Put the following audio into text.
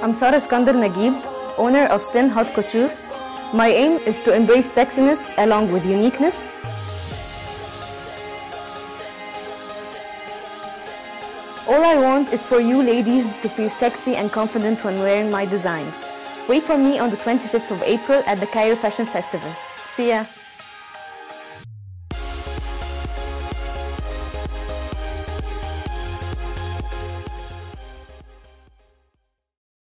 I'm Sara Iskander Naguib, owner of Sin Haute Couture. My aim is to embrace sexiness along with uniqueness. All I want is for you ladies to feel sexy and confident when wearing my designs. Wait for me on the 25th of April at the Cairo Fashion Festival. See ya!